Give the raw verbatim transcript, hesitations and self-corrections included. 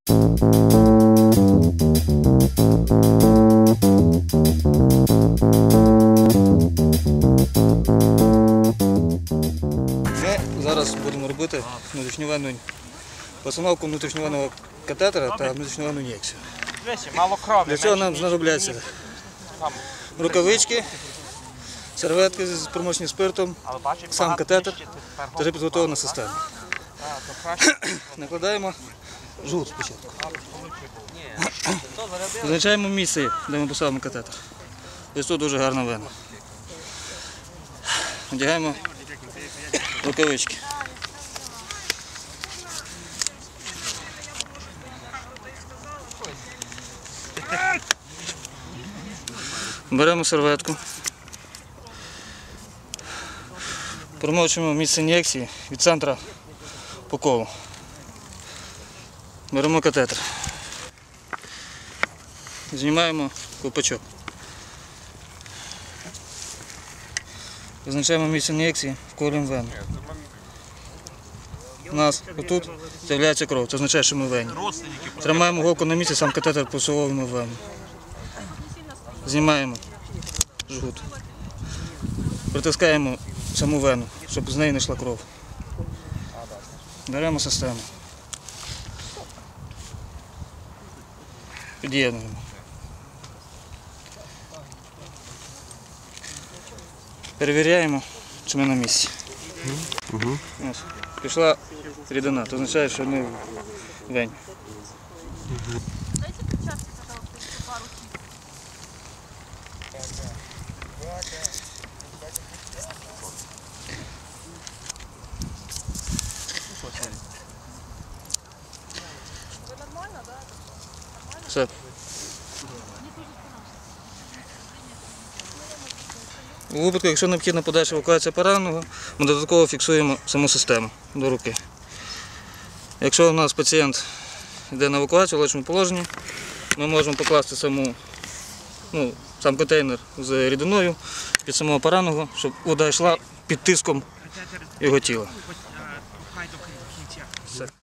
Ми зараз будемо робити внутрішньовенну постановку внутрішньовенного катетера та внутрішньовенну ін'єкцію. Для цього нам знадобляться рукавички, серветки з промоченим спиртом, сам катетер та вже підготовлена система. Накладаємо жгут спочатку. Визначаємо місце, де ми поставимо катетер. Ось тут дуже гарна вена. Одягаємо рукавички. Беремо серветку. Промочуємо місце ін'єкції від центра по колу. Беремо катетер. Знімаємо ковпачок. Визначаємо місце ін'єкції, вколюємо вену. У нас отут з'являється кров, це означає, що ми в вені. Тримаємо голку на місці, сам катетер просовуємо в вену. Знімаємо жгут. Притискаємо саму вену, щоб з неї не йшла кров. Беремо систему. Під'єднуємо. Перевіряємо, чи ми на місці. Угу. Ось, пішла рідина, це означає, що ми в вені. Угу. Дайте почати, пожалуйста, пару Вы нормально, да? Все. У випадку, якщо необхідна подальша евакуація пораненого, ми додатково фіксуємо саму систему до руки. Якщо у нас пацієнт йде на евакуацію в лежачому положенні, ми можемо покласти саму, ну, сам контейнер з рідиною під самого пораненого, щоб вода йшла під тиском його тіла. Все.